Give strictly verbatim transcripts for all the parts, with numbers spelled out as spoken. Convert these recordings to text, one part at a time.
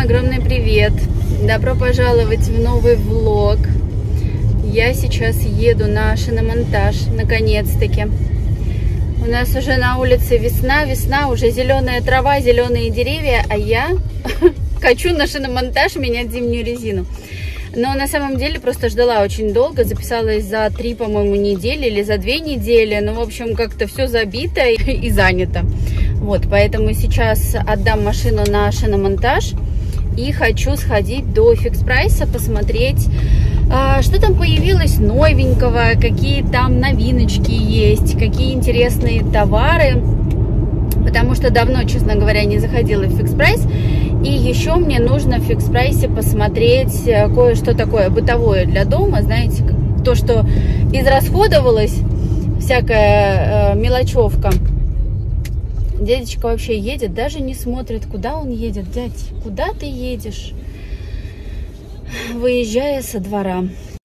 огромный привет! Добро пожаловать в новый влог. Я сейчас еду на шиномонтаж, наконец-таки. У нас уже на улице весна, весна, уже зеленая трава, зеленые деревья, а я хочу на шиномонтаж менять зимнюю резину. Но на самом деле просто ждала очень долго, записалась за три, по-моему, недели или за две недели. Ну, в общем, как-то все забито и занято. Вот, поэтому сейчас отдам машину на шиномонтаж и хочу сходить до Фикс Прайса, посмотреть, что там появилось новенького, какие там новиночки есть, какие интересные товары. Потому что давно, честно говоря, не заходила в Фикс Прайс. И еще мне нужно в Фикс Прайсе посмотреть кое-что такое бытовое для дома. Знаете, то, что израсходовалось, всякая э, мелочевка. Дядечка вообще едет, даже не смотрит, куда он едет. Дядь, куда ты едешь, выезжая со двора?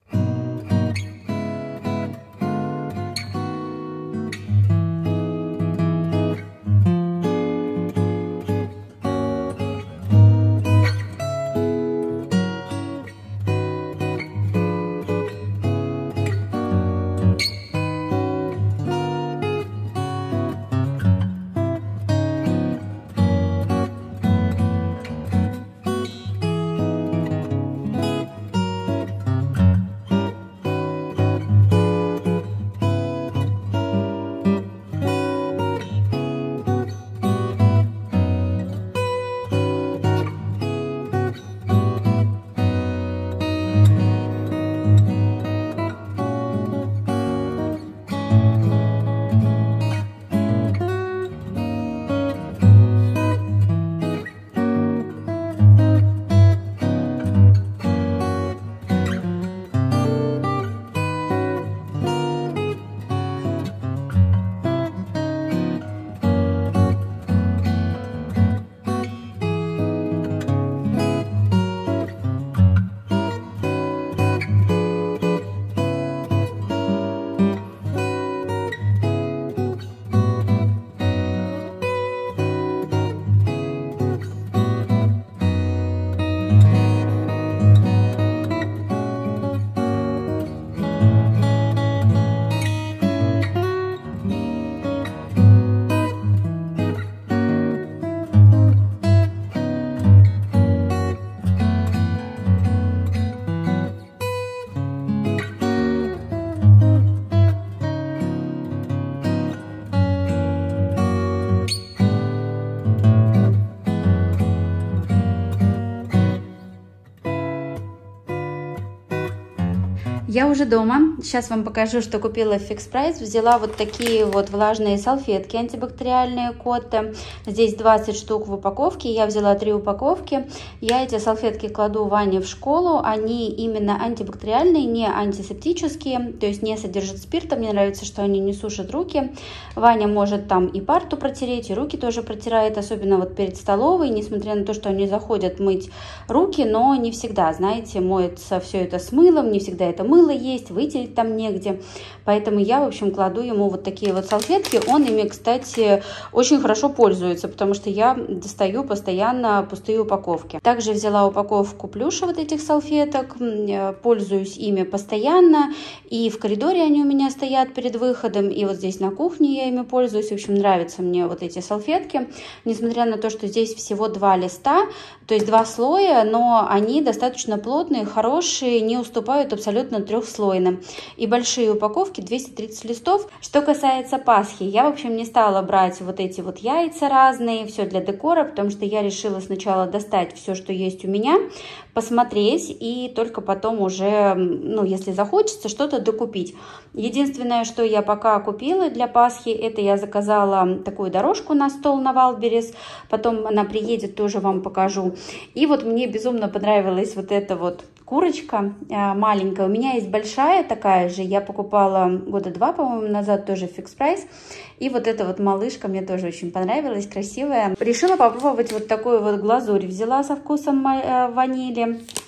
Я уже дома. Сейчас вам покажу, что купила в Фикс Прайс. Взяла вот такие вот влажные салфетки антибактериальные Котте. Здесь двадцать штук в упаковке. Я взяла три упаковки. Я эти салфетки кладу Ване в школу. Они именно антибактериальные, не антисептические. То есть не содержат спирта. Мне нравится, что они не сушат руки. Ваня может там и парту протереть, и руки тоже протирает. Особенно вот перед столовой. Несмотря на то, что они заходят мыть руки, но не всегда, знаете, моется все это с мылом. Не всегда это мыло есть, вытереть там негде. Поэтому я, в общем, кладу ему вот такие вот салфетки. Он ими, кстати, очень хорошо пользуется, потому что я достаю постоянно пустые упаковки. Также взяла упаковку плюша вот этих салфеток. Пользуюсь ими постоянно. И в коридоре они у меня стоят перед выходом. И вот здесь на кухне я ими пользуюсь. В общем, нравятся мне вот эти салфетки. Несмотря на то, что здесь всего два листа, то есть два слоя, но они достаточно плотные, хорошие, не уступают абсолютно трехслойным. И большие упаковки двести тридцать листов. Что касается Пасхи, я, в общем, не стала брать вот эти вот яйца разные, все для декора, потому что я решила сначала достать все, что есть у меня, посмотреть и только потом уже, ну, если захочется, что-то докупить. Единственное, что я пока купила для Пасхи, это я заказала такую дорожку на стол на Вайлдберрис. Потом она приедет, тоже вам покажу. И вот мне безумно понравилась вот эта вот курочка маленькая. У меня есть большая такая же. Я покупала года два, по-моему, назад тоже в Фикс Прайс. И вот эта вот малышка мне тоже очень понравилась, красивая. Решила попробовать вот такую вот глазурь. Взяла со вкусом ванили.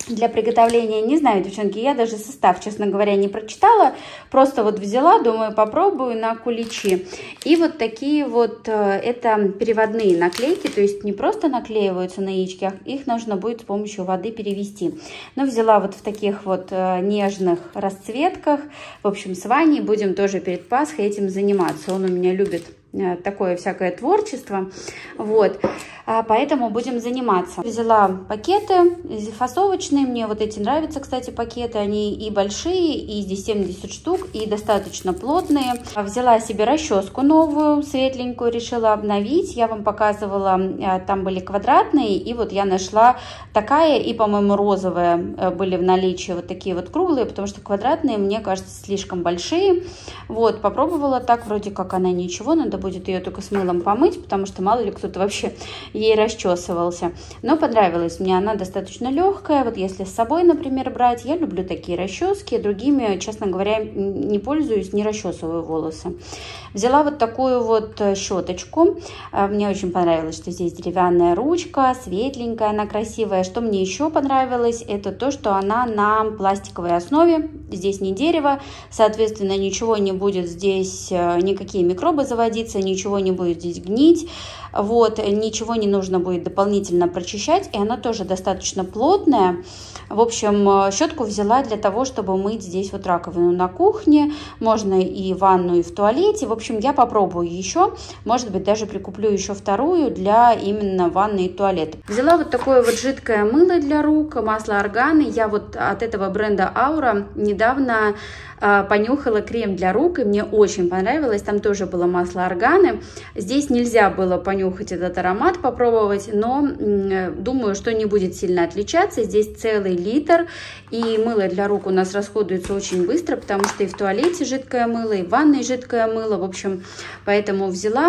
для приготовления, не знаю, девчонки, я даже состав, честно говоря, не прочитала, просто вот взяла, думаю, попробую на куличи. И вот такие вот, это переводные наклейки, то есть не просто наклеиваются на яички, а их нужно будет с помощью воды перевести. Но взяла вот в таких вот нежных расцветках, в общем, с Ваней будем тоже перед Пасхой этим заниматься, он у меня любит такое всякое творчество, вот, поэтому будем заниматься. Взяла пакеты фасовочные, мне вот эти нравятся, кстати, пакеты, они и большие, и здесь семьдесят штук, и достаточно плотные. Взяла себе расческу новую, светленькую, решила обновить, я вам показывала, там были квадратные, и вот я нашла такая, и, по-моему, розовая были в наличии, вот такие вот круглые, потому что квадратные, мне кажется, слишком большие, вот, попробовала так, вроде как она ничего, надо будет ее только с мылом помыть, потому что мало ли кто-то вообще ей расчесывался. Но понравилась мне, она достаточно легкая. Вот если с собой, например, брать, я люблю такие расчески. Другими, честно говоря, не пользуюсь, не расчесываю волосы. Взяла вот такую вот щеточку. Мне очень понравилось, что здесь деревянная ручка, светленькая, она красивая. Что мне еще понравилось, это то, что она на пластиковой основе. Здесь не дерево, соответственно, ничего не будет здесь, никакие микробы заводиться, ничего не будет здесь гнить, вот, ничего не нужно будет дополнительно прочищать, и она тоже достаточно плотная. В общем, щетку взяла для того, чтобы мыть здесь вот раковину на кухне, можно и ванну, и в туалете. В общем, я попробую еще, может быть, даже прикуплю еще вторую для именно ванны и туалета. Взяла вот такое вот жидкое мыло для рук, масло органы. Я вот от этого бренда Aura недавно понюхала крем для рук, и мне очень понравилось. Там тоже было масло органы. Здесь нельзя было понюхать этот аромат, попробовать, но думаю, что не будет сильно отличаться. Здесь целый литр, и мыло для рук у нас расходуется очень быстро, потому что и в туалете жидкое мыло, и в ванной жидкое мыло. В общем, поэтому взяла.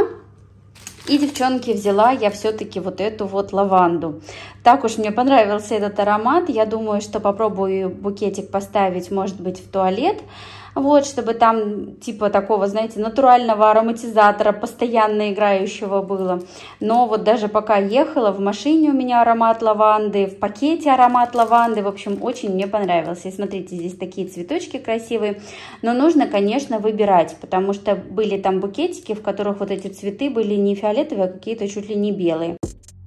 И, девчонки, взяла я все-таки вот эту вот лаванду. Так уж мне понравился этот аромат. Я думаю, что попробую букетик поставить, может быть, в туалет. Вот, чтобы там типа такого, знаете, натурального ароматизатора, постоянно играющего было. Но вот даже пока ехала, в машине у меня аромат лаванды, в пакете аромат лаванды. В общем, очень мне понравился. И смотрите, здесь такие цветочки красивые. Но нужно, конечно, выбирать, потому что были там букетики, в которых вот эти цветы были не фиолетовые, а какие-то чуть ли не белые.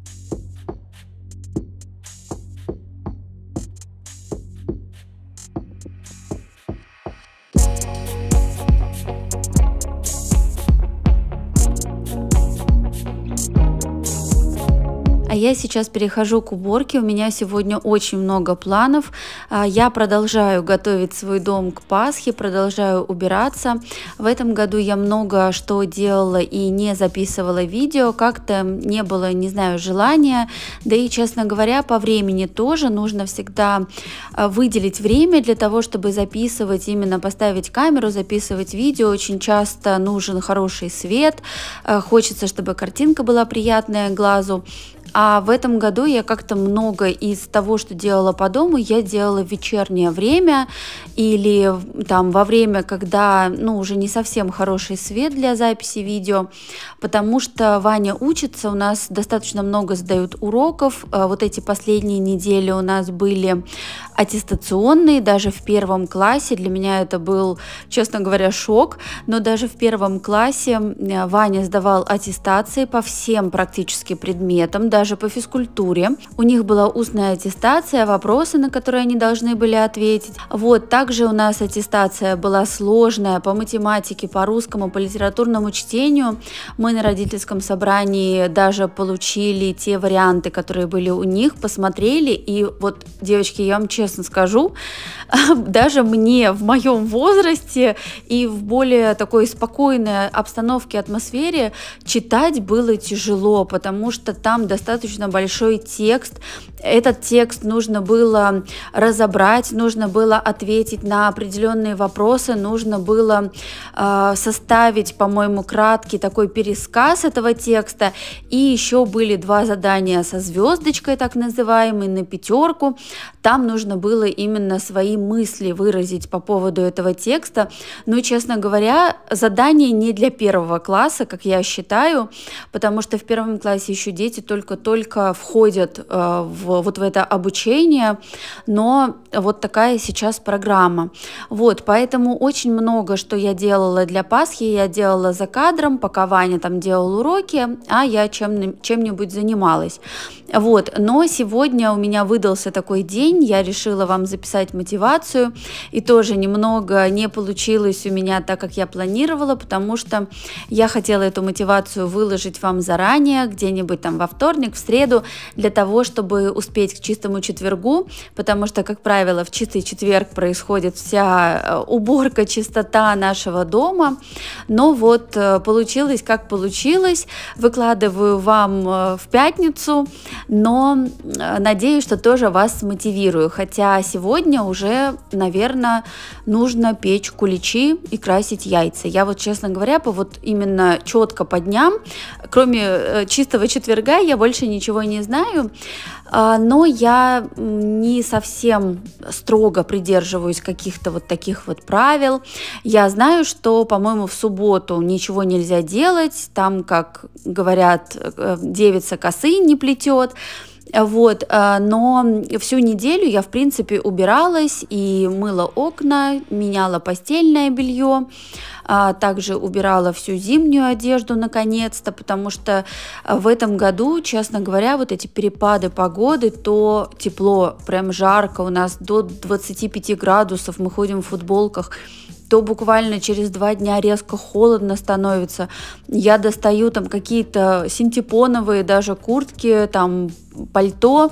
А я сейчас перехожу к уборке. У меня сегодня очень много планов. Я продолжаю готовить свой дом к Пасхе, продолжаю убираться. В этом году я много что делала и не записывала видео. Как-то не было, не знаю, желания. Да и, честно говоря, по времени тоже нужно всегда выделить время для того, чтобы записывать, именно поставить камеру, записывать видео. Очень часто нужен хороший свет. Хочется, чтобы картинка была приятная глазу. А в этом году я как-то много из того, что делала по дому, я делала в вечернее время или там во время, когда, ну, уже не совсем хороший свет для записи видео, потому что Ваня учится, у нас достаточно много сдают уроков. Вот эти последние недели у нас были аттестационные, даже в первом классе. Для меня это был, честно говоря, шок, но даже в первом классе Ваня сдавал аттестации по всем практически предметам, даже по физкультуре. У них была устная аттестация, вопросы, на которые они должны были ответить. Вот, также у нас аттестация была сложная по математике, по русскому, по литературному чтению. Мы на родительском собрании даже получили те варианты, которые были у них, посмотрели, и вот, девочки, я вам честно скажу, даже мне в моем возрасте и в более такой спокойной обстановке, атмосфере читать было тяжело, потому что там достаточно достаточно большой текст. Этот текст нужно было разобрать, нужно было ответить на определенные вопросы, нужно было э, составить, по-моему, краткий такой пересказ этого текста. И еще были два задания со звездочкой, так называемой, на пятерку. Там нужно было именно свои мысли выразить по поводу этого текста. Ну, честно говоря, задание не для первого класса, как я считаю, потому что в первом классе еще дети только только-только входят э, в, вот в это обучение, но вот такая сейчас программа. Вот, поэтому очень много, что я делала для Пасхи, я делала за кадром, пока Ваня там делал уроки, а я чем, чем-нибудь занималась. Вот, но сегодня у меня выдался такой день, я решила вам записать мотивацию, и тоже немного не получилось у меня так, как я планировала, потому что я хотела эту мотивацию выложить вам заранее, где-нибудь там во вторник, в среду, для того, чтобы успеть к чистому четвергу, потому что, как правило, в чистый четверг происходит вся уборка, чистота нашего дома, но вот получилось, как получилось, выкладываю вам в пятницу, но надеюсь, что тоже вас мотивирую, хотя сегодня уже, наверное, нужно печь куличи и красить яйца. Я вот, честно говоря, по вот именно четко по дням, кроме чистого четверга, я больше ничего не знаю, но я не совсем строго придерживаюсь каких-то вот таких вот правил. Я знаю, что, по-моему, в субботу ничего нельзя делать, там, как говорят, девица косы не плетет. Вот, но всю неделю я, в принципе, убиралась и мыла окна, меняла постельное белье, также убирала всю зимнюю одежду наконец-то, потому что в этом году, честно говоря, вот эти перепады погоды, то тепло, прям жарко, у нас до двадцати пяти градусов, мы ходим в футболках, то буквально через два дня резко холодно становится. Я достаю там какие-то синтепоновые даже куртки, там пальто,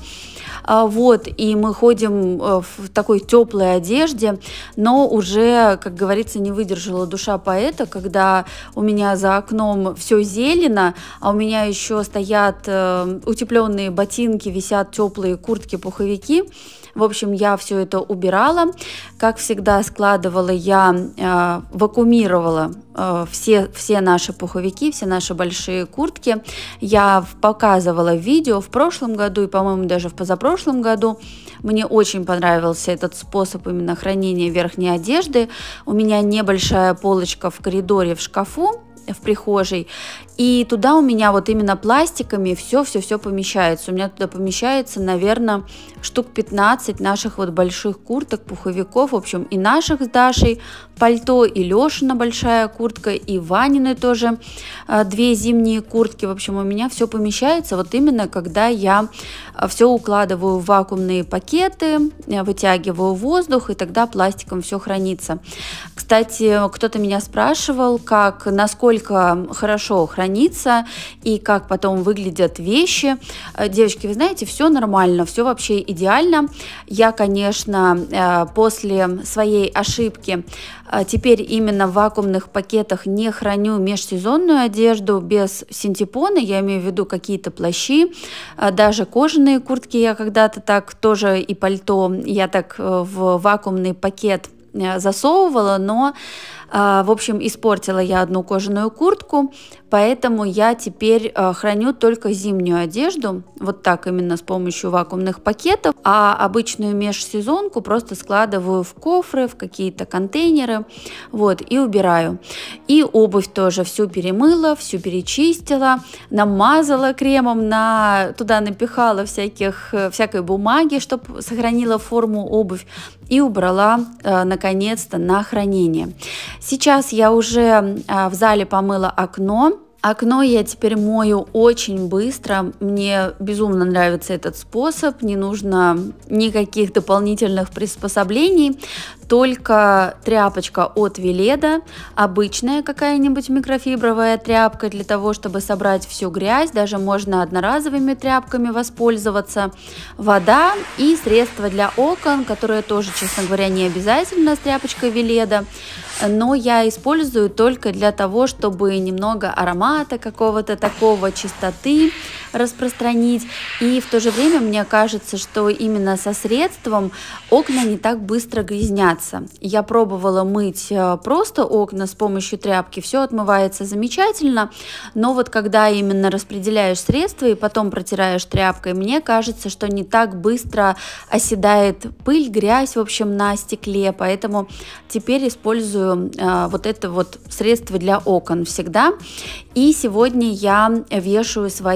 вот, и мы ходим в такой теплой одежде, но уже, как говорится, не выдержала душа поэта, когда у меня за окном все зелено, а у меня еще стоят утепленные ботинки, висят теплые куртки, пуховики. В общем, я все это убирала. Как всегда, складывала я, э, вакуумировала э, все, все наши пуховики, все наши большие куртки. Я показывала видео в прошлом году и, по-моему, даже в позапрошлом году. Мне очень понравился этот способ именно хранения верхней одежды. У меня небольшая полочка в коридоре в шкафу, в прихожей, и туда у меня вот именно пластиками все-все-все помещается. У меня туда помещается, наверное, штук пятнадцать наших вот больших курток, пуховиков, в общем, и наших с Дашей пальто, и Лешина большая куртка, и Ванины тоже э, две зимние куртки. В общем, у меня все помещается вот именно, когда я все укладываю в вакуумные пакеты, вытягиваю воздух, и тогда пластиком все хранится. Кстати, кто-то меня спрашивал, как, насколько хорошо хранится и как потом выглядят вещи. Девочки, вы знаете, все нормально, все вообще идеально. Я, конечно, после своей ошибки теперь именно в вакуумных пакетах не храню межсезонную одежду без синтепона, я имею в виду какие-то плащи, даже кожаные куртки я когда-то так тоже, и пальто я так в вакуумный пакет засовывала, но, в общем, испортила я одну кожаную куртку, поэтому я теперь храню только зимнюю одежду, вот так именно с помощью вакуумных пакетов, а обычную межсезонку просто складываю в кофры, в какие-то контейнеры, вот, и убираю. И обувь тоже всю перемыла, всю перечистила, намазала кремом, на, туда напихала всяких, всякой бумаги, чтобы сохранила форму обувь, и убрала э, наконец-то на хранение. Сейчас я уже э, в зале помыла окно. Окно я теперь мою очень быстро, мне безумно нравится этот способ, не нужно никаких дополнительных приспособлений, только тряпочка от Веледа, обычная какая-нибудь микрофибровая тряпка для того, чтобы собрать всю грязь, даже можно одноразовыми тряпками воспользоваться, вода и средства для окон, которые тоже, честно говоря, не обязательно с тряпочкой Веледа, но я использую только для того, чтобы немного аромата какого-то такого, чистоты распространить, и в то же время мне кажется, что именно со средством окна не так быстро грязнятся. Я пробовала мыть просто окна с помощью тряпки, все отмывается замечательно, но вот когда именно распределяешь средства и потом протираешь тряпкой, мне кажется, что не так быстро оседает пыль, грязь, в общем, на стекле, поэтому теперь использую э, вот это вот средство для окон всегда. И сегодня я вешаю свои новые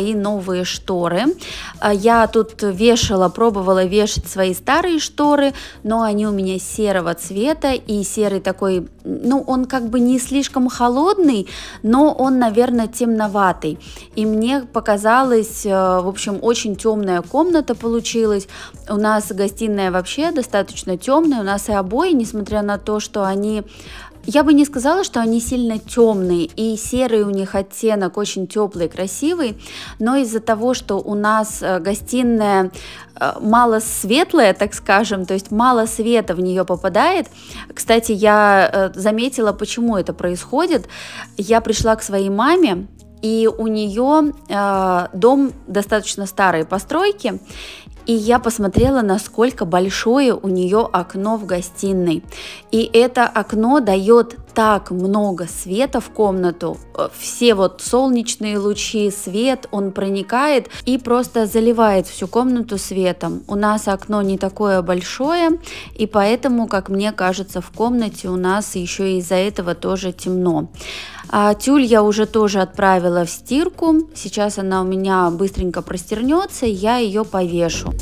новые шторы. Я тут вешала, пробовала вешать свои старые шторы, но они у меня серого цвета, и серый такой, ну, он как бы не слишком холодный, но он, наверное, темноватый. И мне показалось, в общем, очень темная комната получилась. У нас гостиная вообще достаточно темная, у нас и обои, несмотря на то, что они... Я бы не сказала, что они сильно темные, и серый у них оттенок очень теплый, красивый, но из-за того, что у нас гостиная мало светлая, так скажем, то есть мало света в нее попадает. Кстати, я заметила, почему это происходит. Я пришла к своей маме, и у нее э, дом достаточно старой постройки, и я посмотрела, насколько большое у нее окно в гостиной. И это окно дает так много света в комнату. Все вот солнечные лучи, свет, он проникает и просто заливает всю комнату светом. У нас окно не такое большое, и поэтому, как мне кажется, в комнате у нас еще из-за этого тоже темно. А тюль я уже тоже отправила в стирку. Сейчас она у меня быстренько простернется, и я ее повешу.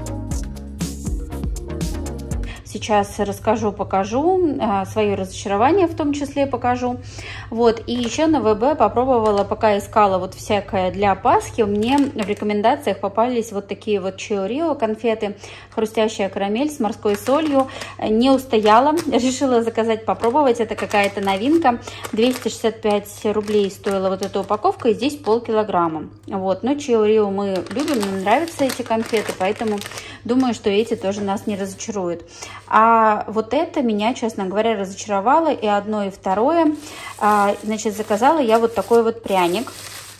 Сейчас расскажу, покажу, свое разочарование в том числе покажу. Вот, и еще на ВБ попробовала, пока искала вот всякое для Пасхи, мне в рекомендациях попались вот такие вот Чио Рио конфеты, хрустящая карамель с морской солью. Не устояла, решила заказать, попробовать, это какая-то новинка. двести шестьдесят пять рублей стоила вот эта упаковка, и здесь полкилограмма. Вот, но Чио Рио мы любим, нам нравятся эти конфеты, поэтому думаю, что эти тоже нас не разочаруют. А вот это меня, честно говоря, разочаровало, и одно, и второе. Значит, заказала я вот такой вот пряник.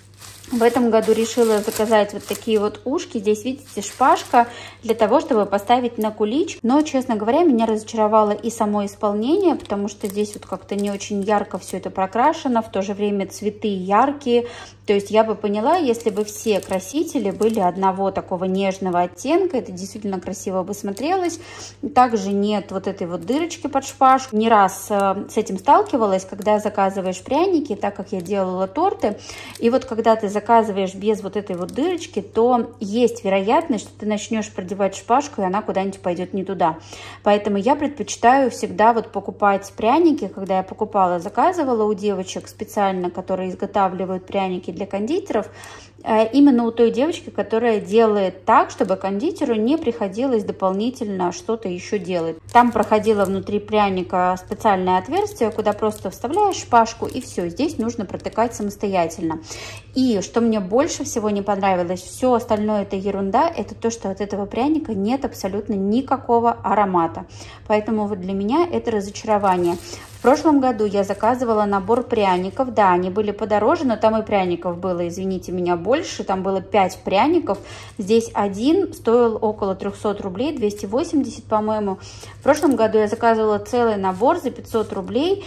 В этом году решила заказать вот такие вот ушки. Здесь, видите, шпажка для того, чтобы поставить на кулич. Но, честно говоря, меня разочаровало и само исполнение, потому что здесь вот как-то не очень ярко все это прокрашено. В то же время цветы яркие. То есть я бы поняла, если бы все красители были одного такого нежного оттенка. Это действительно красиво бы смотрелось. Также нет вот этой вот дырочки под шпажку. Не раз с этим сталкивалась, когда заказываешь пряники, так как я делала торты. И вот когда ты заказываешь без вот этой вот дырочки, то есть вероятность, что ты начнешь продевать шпажку, и она куда-нибудь пойдет не туда. Поэтому я предпочитаю всегда вот покупать пряники. Когда я покупала, заказывала у девочек специально, которые изготавливают пряники для кондитеров, именно у той девочки, которая делает так, чтобы кондитеру не приходилось дополнительно что-то еще делать. Там проходило внутри пряника специальное отверстие, куда просто вставляешь шпажку, и все, здесь нужно протыкать самостоятельно. И что мне больше всего не понравилось, все остальное это ерунда, это то, что от этого пряника нет абсолютно никакого аромата. Поэтому вот для меня это разочарование. В прошлом году я заказывала набор пряников, да, они были подороже, но там и пряников было, извините меня, больше, там было пять пряников, здесь один стоил около трёхсот рублей, двести восемьдесят, по-моему. В прошлом году я заказывала целый набор за пятьсот рублей,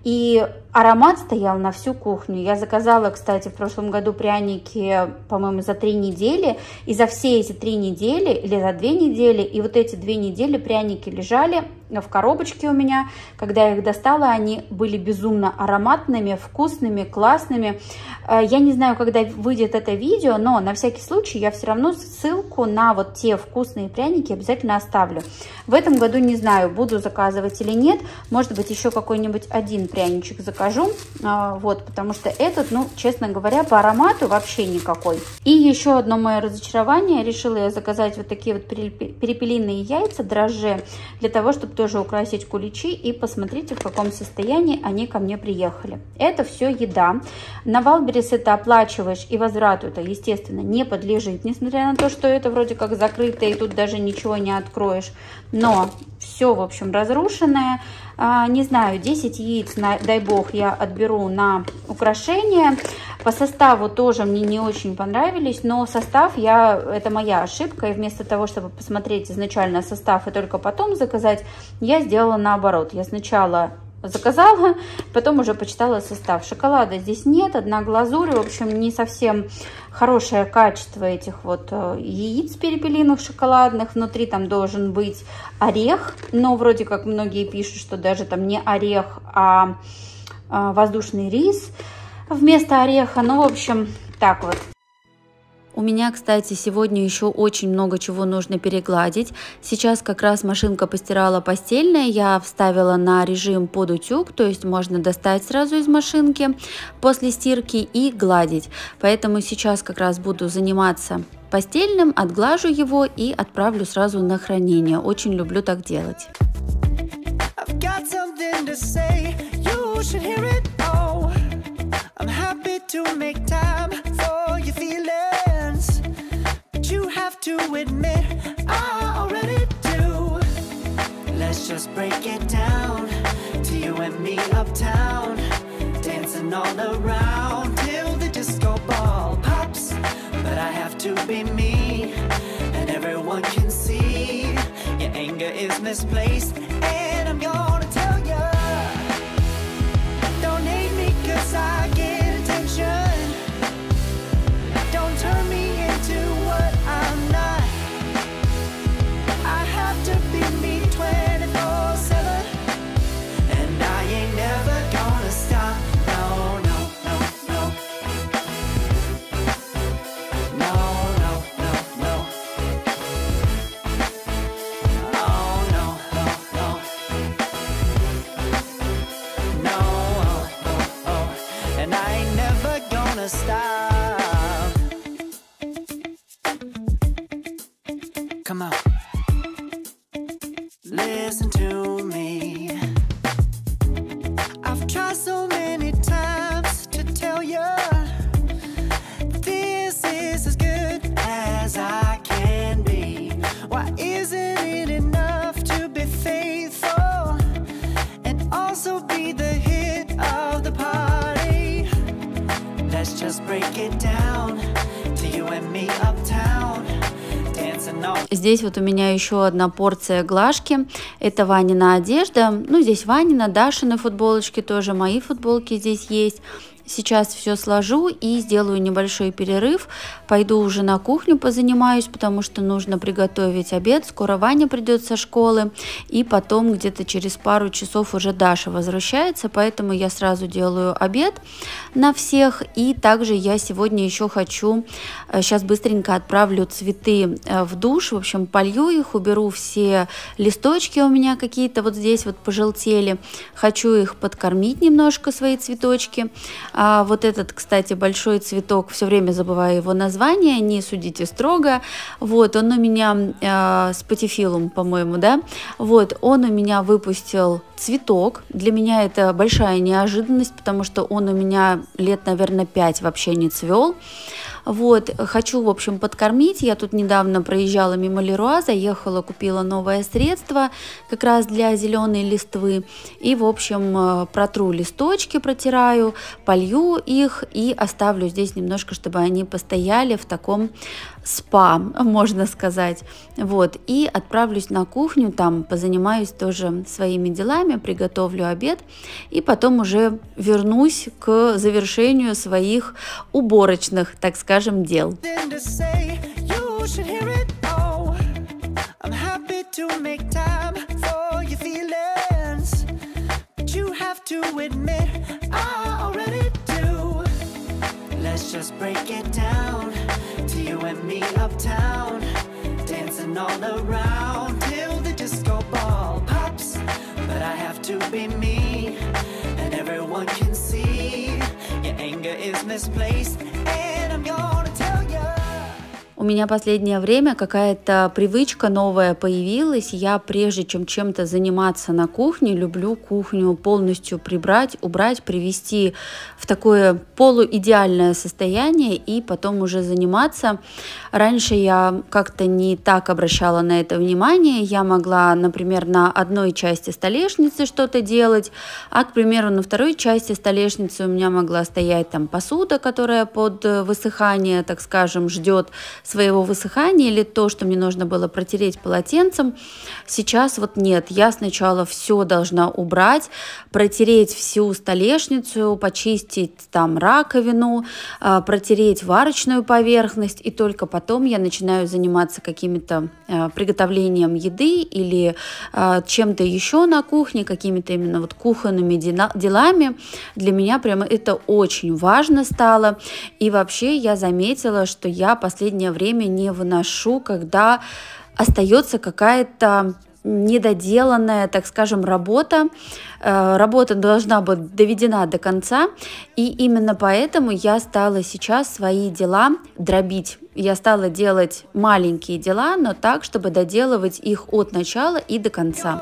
и аромат стоял на всю кухню. Я заказала, кстати, в прошлом году пряники, по-моему, за три недели. И за все эти три недели или за две недели, и вот эти две недели пряники лежали в коробочке у меня. Когда я их достала, они были безумно ароматными, вкусными, классными. Я не знаю, когда выйдет это видео, но на всякий случай я все равно ссылку на вот те вкусные пряники обязательно оставлю. В этом году не знаю, буду заказывать или нет. Может быть, еще какой-нибудь один пряничек закажу, вот, потому что этот, ну, честно говоря, по аромату вообще никакой. И еще одно мое разочарование, решила я заказать вот такие вот перепелиные яйца, дрожжи, для того, чтобы тоже украсить куличи, и посмотрите, в каком состоянии они ко мне приехали. Это все еда. На Вайлдберрис это оплачиваешь, и возврату это, естественно, не подлежит, несмотря на то, что это вроде как закрыто, и тут даже ничего не откроешь. Но все, в общем, разрушенное. А, не знаю, десять яиц, на, дай бог, я отберу на украшение. По составу тоже мне не очень понравились, но состав я, это моя ошибка. И вместо того, чтобы посмотреть изначально состав и только потом заказать, я сделала наоборот. Я сначала заказала, потом уже почитала состав. Шоколада здесь нет, одна глазурь, в общем, не совсем хорошее качество этих вот яиц перепелиных шоколадных. Внутри там должен быть орех, но вроде как многие пишут, что даже там не орех, а воздушный рис вместо ореха. Ну, в общем, так вот. У меня, кстати, сегодня еще очень много чего нужно перегладить. Сейчас как раз машинка постирала постельное, я вставила на режим под утюг, то есть можно достать сразу из машинки после стирки и гладить. Поэтому сейчас как раз буду заниматься постельным, отглажу его и отправлю сразу на хранение. Очень люблю так делать. You have to admit I already do. Let's just break it down to you and me uptown, dancing all around till the disco ball pops. But I have to be me, and everyone can see your anger is misplaced. And I'm gonna tell ya, don't hate me 'cause I get attention. Don't turn me into what I'm not. I have to be me twenty-four seven, and I ain't never gonna stop. No, no, no, no. No, no, no, no. Oh, no, no, no. No, oh, oh, oh. And I ain't never gonna stop. Come on, listen to me. I've tried so many times to tell you this is as good as I can be. Why isn't it enough to be faithful and also be the hit of the party? Let's just break it down to you and me uptown. Здесь вот у меня еще одна порция глажки. Это Ванина одежда. Ну, здесь Ванина, Дашины футболочки тоже, мои футболки здесь есть. Сейчас все сложу и сделаю небольшой перерыв. Пойду уже на кухню позанимаюсь, потому что нужно приготовить обед. Скоро Ваня придет со школы. И потом где-то через пару часов уже Даша возвращается. Поэтому я сразу делаю обед на всех. И также я сегодня еще хочу... Сейчас быстренько отправлю цветы в душ. В общем, полью их, уберу все листочки у меня какие-то вот здесь вот пожелтели. Хочу их подкормить немножко, свои цветочки. А вот этот, кстати, большой цветок, все время забываю его название, не судите строго. Вот, он у меня э, спатифилум, по-моему, да. Вот, он у меня выпустил цветок. Для меня это большая неожиданность, потому что он у меня лет, наверное, пять вообще не цвел. Вот, хочу, в общем, подкормить. Я тут недавно проезжала мимо Леруа, заехала, купила новое средство как раз для зеленой листвы. И, в общем, протру листочки, протираю, полью их и оставлю здесь немножко, чтобы они постояли в таком спа, можно сказать. Вот, и отправлюсь на кухню, там позанимаюсь тоже своими делами, приготовлю обед и потом уже вернусь к завершению своих уборочных, так скажем, дел. Let's just break it down to you and me uptown, dancing all around till the disco ball pops. But I have to be me, and everyone can see your anger is misplaced, and I'm gonna tell you. У меня последнее время какая-то привычка новая появилась. Я, прежде чем чем-то заниматься на кухне, люблю кухню полностью прибрать, убрать, привести в такое полуидеальное состояние и потом уже заниматься. Раньше я как-то не так обращала на это внимание. Я могла, например, на одной части столешницы что-то делать, а, к примеру, на второй части столешницы у меня могла стоять там посуда, которая под высыхание, так скажем, ждет своего высыхания или то, что мне нужно было протереть полотенцем. Сейчас вот нет, я сначала все должна убрать, протереть всю столешницу, почистить там раковину, протереть варочную поверхность, и только потом я начинаю заниматься какими-то приготовлением еды или чем-то еще на кухне, какими-то именно вот кухонными делами. Для меня прямо это очень важно стало. И вообще я заметила, что я последнее время не выношу, когда остается какая-то недоделанная, так скажем, работа. Работа должна быть доведена до конца, и именно поэтому я стала сейчас свои дела дробить. Я стала делать маленькие дела, но так, чтобы доделывать их от начала и до конца.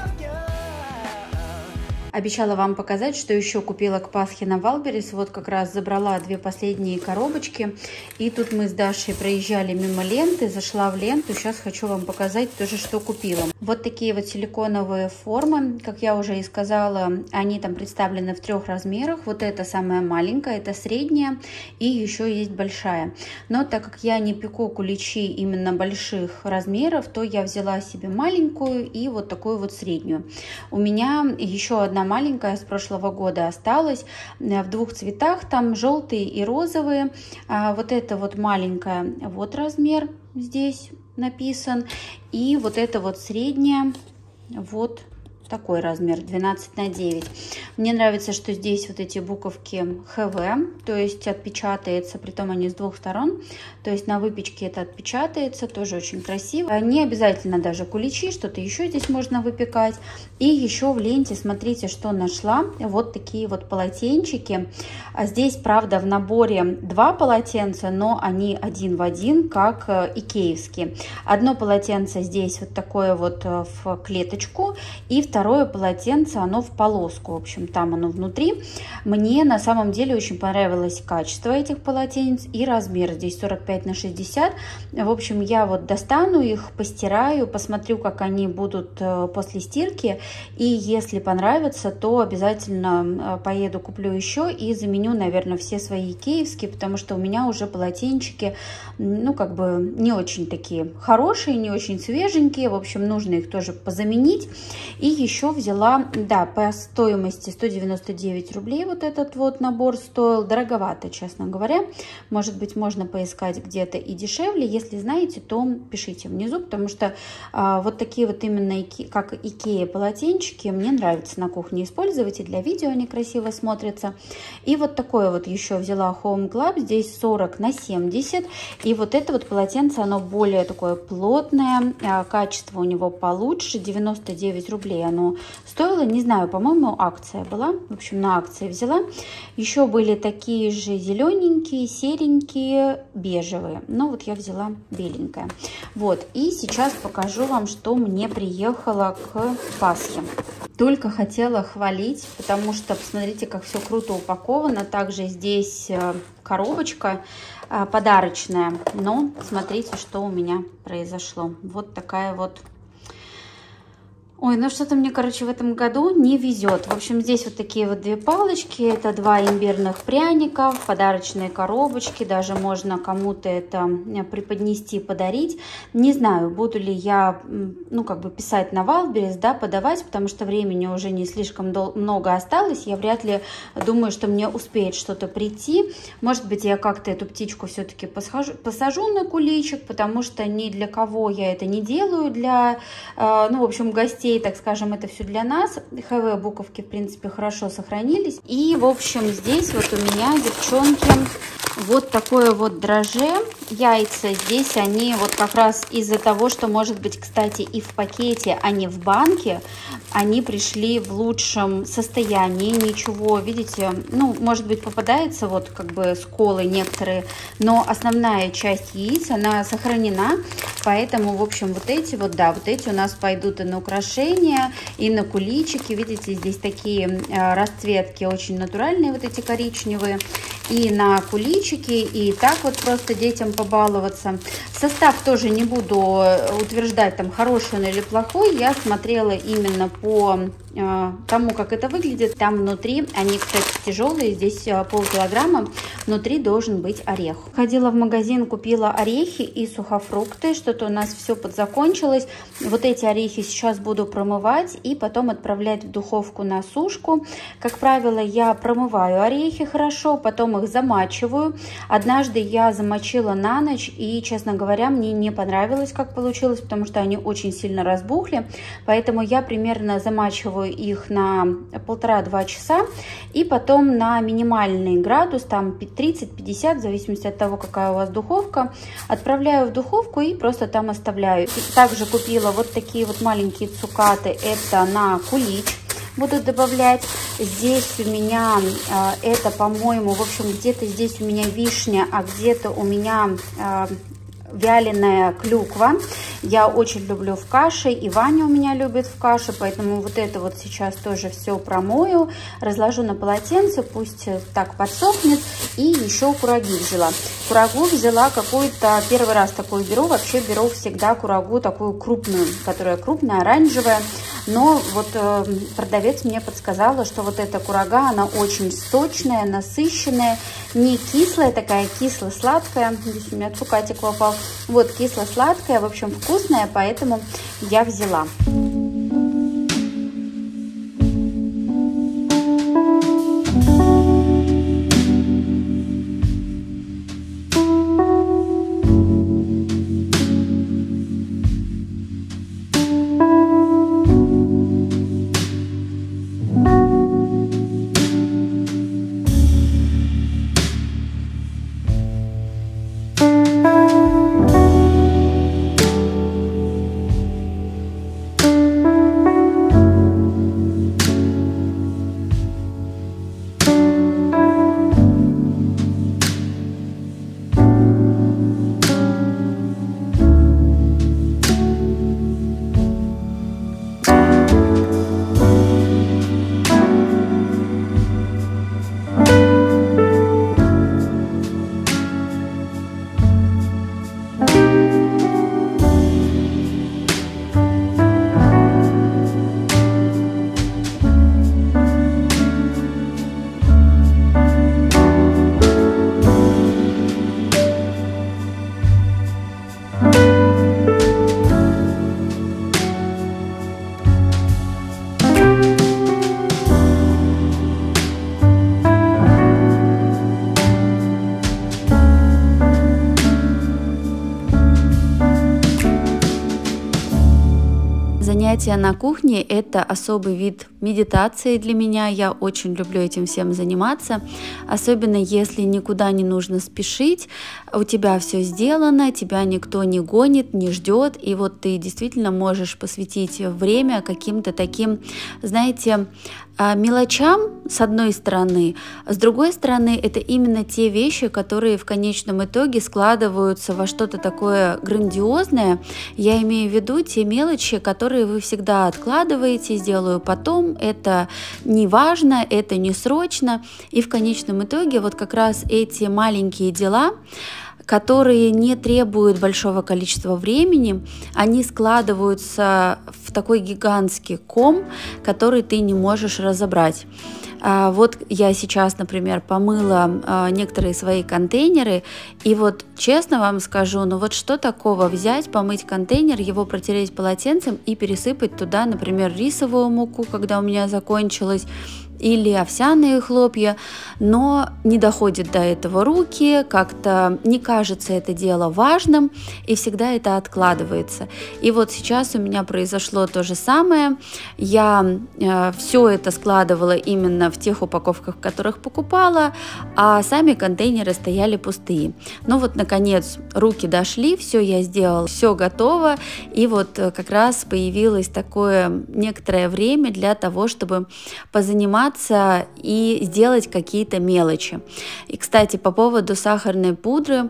Обещала вам показать, что еще купила к Пасхе на Валберес. Вот как раз забрала две последние коробочки. И тут мы с Дашей проезжали мимо ленты, зашла в ленту. Сейчас хочу вам показать тоже, что купила. Вот такие вот силиконовые формы. Как я уже и сказала, они там представлены в трех размерах. Вот это самая маленькая, это средняя, и еще есть большая. Но так как я не пеку куличи именно больших размеров, то я взяла себе маленькую и вот такую вот среднюю. У меня еще одна маленькая с прошлого года осталась в двух цветах, там желтые и розовые. Вот это вот маленькая, вот размер здесь написан, и вот это вот средняя, вот такой размер, двенадцать на девять. Мне нравится, что здесь вот эти буковки ха вэ, то есть отпечатается, притом они с двух сторон, то есть на выпечке это отпечатается, тоже очень красиво. Не обязательно даже куличи, что-то еще здесь можно выпекать. И еще в ленте, смотрите, что нашла, вот такие вот полотенчики. Здесь, правда, в наборе два полотенца, но они один в один, как икеевские. Одно полотенце здесь вот такое вот в клеточку, и второе Второе полотенце, оно в полоску, в общем, там оно внутри. Мне на самом деле очень понравилось качество этих полотенец и размер. Здесь сорок пять на шестьдесят. В общем, я вот достану их, постираю, посмотрю, как они будут после стирки. И если понравится, то обязательно поеду, куплю еще и заменю, наверное, все свои икеевские, потому что у меня уже полотенчики, ну, как бы не очень такие хорошие, не очень свеженькие. В общем, нужно их тоже позаменить. И еще Еще взяла, да, по стоимости сто девяносто девять рублей вот этот вот набор стоил. Дороговато, честно говоря. Может быть, можно поискать где-то и дешевле. Если знаете, то пишите внизу, потому что а, вот такие вот именно, Ике, как Икея полотенчики, мне нравится на кухне использовать. И для видео они красиво смотрятся. И вот такое вот еще взяла Home Club. Здесь сорок на семьдесят. И вот это вот полотенце, оно более такое плотное. А, качество у него получше. девяносто девять рублей оно стоило, не знаю, по-моему, акция была. В общем, на акции взяла. Еще были такие же зелененькие, серенькие, бежевые. Но вот я взяла беленькое. Вот. И сейчас покажу вам, что мне приехало к Пасхе. Только хотела хвалить, потому что, посмотрите, как все круто упаковано. Также здесь коробочка подарочная. Но смотрите, что у меня произошло. Вот такая вот. Ой, ну что-то мне, короче, в этом году не везет. В общем, здесь вот такие вот две палочки. Это два имбирных пряника, подарочные коробочки. Даже можно кому-то это преподнести, подарить. Не знаю, буду ли я, ну, как бы писать на Валберес, да, подавать, потому что времени уже не слишком много осталось. Я вряд ли думаю, что мне успеет что-то прийти. Может быть, я как-то эту птичку все-таки посажу на куличик, потому что ни для кого я это не делаю. Для, ну, в общем, гостей, так скажем, это все для нас. ха вэ буковки, в принципе, хорошо сохранились. И, в общем, здесь вот у меня, девчонки, вот такое вот дрожжи. Яйца здесь, они вот как раз из-за того, что, может быть, кстати, и в пакете, а не в банке, они пришли в лучшем состоянии. Ничего, видите, ну, может быть, попадается вот как бы сколы некоторые, но основная часть яиц, она сохранена. Поэтому, в общем, вот эти вот, да, вот эти у нас пойдут и на украшения, и на куличики. Видите, здесь такие расцветки очень натуральные, вот эти коричневые. И на куличики, и так вот просто детям побаловаться. Состав тоже не буду утверждать, там, хороший он или плохой. Я смотрела именно по тому, как это выглядит. Там внутри, они, кстати, тяжелые, здесь полкилограмма, внутри должен быть орех. Ходила в магазин, купила орехи и сухофрукты, что-то у нас все подзакончилось. Вот эти орехи сейчас буду промывать и потом отправлять в духовку на сушку. Как правило, я промываю орехи хорошо, потом их замачиваю. Однажды я замочила на ночь, и, честно говоря, мне не понравилось, как получилось, потому что они очень сильно разбухли. Поэтому я примерно замачиваю их на полтора-два часа, и потом на минимальный градус, там тридцать-пятьдесят, в зависимости от того, какая у вас духовка, отправляю в духовку и просто там оставляю. И также купила вот такие вот маленькие цукаты, это на кулич буду добавлять. Здесь у меня э, это, по-моему, в общем, где-то здесь у меня вишня, а где-то у меня э, вяленая клюква. Я очень люблю в каше, и Ваня у меня любит в каше, поэтому вот это вот сейчас тоже все промою, разложу на полотенце, пусть так подсохнет. И еще кураги взяла. Курагу взяла какую-то, первый раз такую беру, вообще беру всегда курагу такую крупную, которая крупная, оранжевая. Но вот э, продавец мне подсказала, что вот эта курага, она очень сочная, насыщенная, не кислая такая, кисло-сладкая. Здесь у меня цукатик попал. Вот, кисло-сладкая, в общем, вкусная, поэтому я взяла. Занятия на кухне – это особый вид медитации для меня. Я очень люблю этим всем заниматься, особенно если никуда не нужно спешить, у тебя все сделано, тебя никто не гонит, не ждет, и вот ты действительно можешь посвятить время каким-то таким, знаете, мелочам, с одной стороны, с другой стороны, это именно те вещи, которые в конечном итоге складываются во что-то такое грандиозное. Я имею в виду те мелочи, которые вы всегда откладываете, сделаю потом, это не важно, это не срочно, и в конечном итоге вот как раз эти маленькие дела, которые не требуют большого количества времени, они складываются в такой гигантский ком, который ты не можешь разобрать. Вот я сейчас, например, помыла некоторые свои контейнеры, и вот честно вам скажу, ну вот что такого взять, помыть контейнер, его протереть полотенцем и пересыпать туда, например, рисовую муку, когда у меня закончилась, или овсяные хлопья, но не доходит до этого руки, как-то не кажется это дело важным, и всегда это откладывается. И вот сейчас у меня произошло то же самое. Я э, все это складывала именно в тех упаковках, в которых покупала, а сами контейнеры стояли пустые. Ну вот, наконец, руки дошли, все я сделала, все готово, и вот как раз появилось такое некоторое время для того, чтобы позаниматься и сделать какие-то мелочи. И, кстати, по поводу сахарной пудры,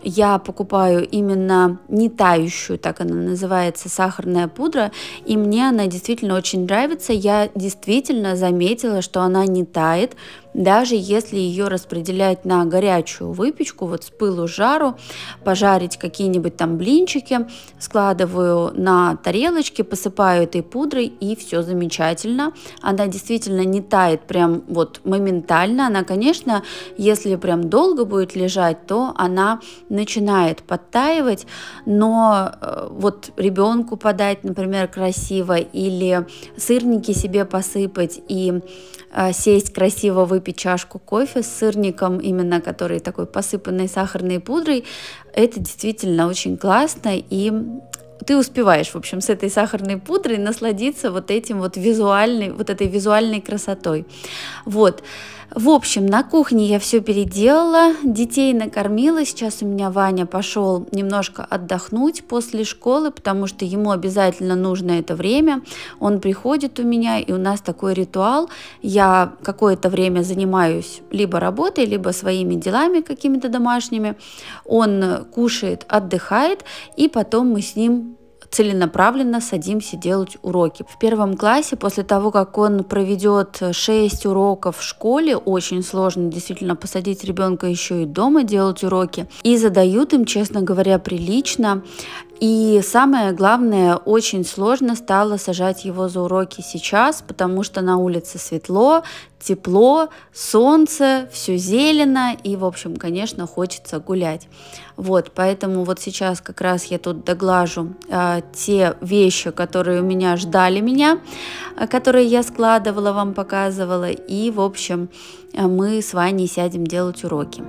я покупаю именно не тающую, так она называется, сахарная пудра, и мне она действительно очень нравится. Я действительно заметила, что она не тает, даже если ее распределять на горячую выпечку, вот с пылу с жару, пожарить какие-нибудь там блинчики, складываю на тарелочки, посыпаю этой пудрой, и все замечательно. Она действительно не тает прям вот моментально. Она, конечно, если прям долго будет лежать, то она начинает подтаивать, но вот ребенку подать, например, красиво, или сырники себе посыпать и сесть красиво, выпить чашку кофе с сырником, именно который такой посыпанный сахарной пудрой, это действительно очень классно, и ты успеваешь, в общем, с этой сахарной пудрой насладиться вот этим вот визуальной, вот этой визуальной красотой. Вот. В общем, на кухне я все переделала, детей накормила. Сейчас у меня Ваня пошел немножко отдохнуть после школы, потому что ему обязательно нужно это время. Он приходит у меня, и у нас такой ритуал. Я какое-то время занимаюсь либо работой, либо своими делами какими-то домашними. Он кушает, отдыхает, и потом мы с ним целенаправленно садимся делать уроки. В первом классе, после того, как он проведет шесть уроков в школе, очень сложно действительно посадить ребенка еще и дома делать уроки. И задают им, честно говоря, прилично. И самое главное, очень сложно стало сажать его за уроки сейчас, потому что на улице светло, тепло, солнце, все зелено, и, в общем, конечно, хочется гулять. Вот, поэтому вот сейчас как раз я тут доглажу а, те вещи, которые у меня ждали меня, а, которые я складывала, вам показывала, и, в общем, мы с Ваней сядем делать уроки.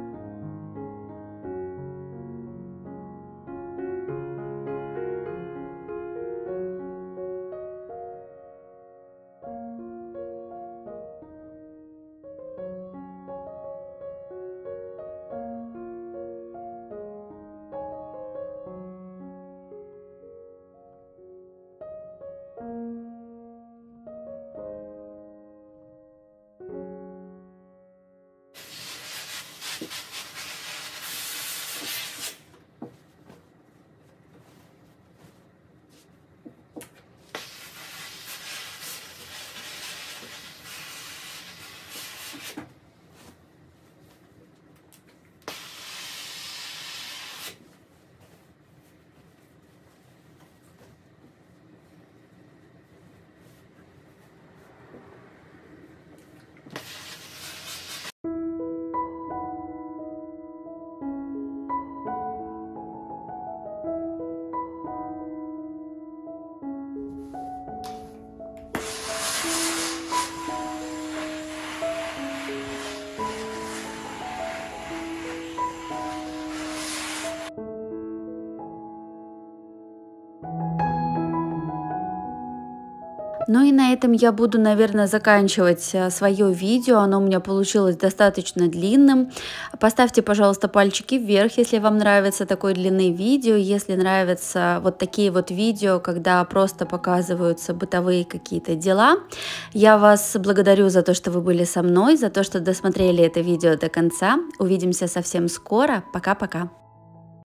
Ну и на этом я буду, наверное, заканчивать свое видео. Оно у меня получилось достаточно длинным. Поставьте, пожалуйста, пальчики вверх, если вам нравится такой длины видео. Если нравятся вот такие вот видео, когда просто показываются бытовые какие-то дела. Я вас благодарю за то, что вы были со мной, за то, что досмотрели это видео до конца. Увидимся совсем скоро. Пока-пока.